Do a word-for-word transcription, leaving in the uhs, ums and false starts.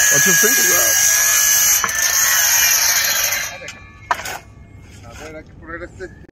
Watch your fingers out. A ver, hay que poner este.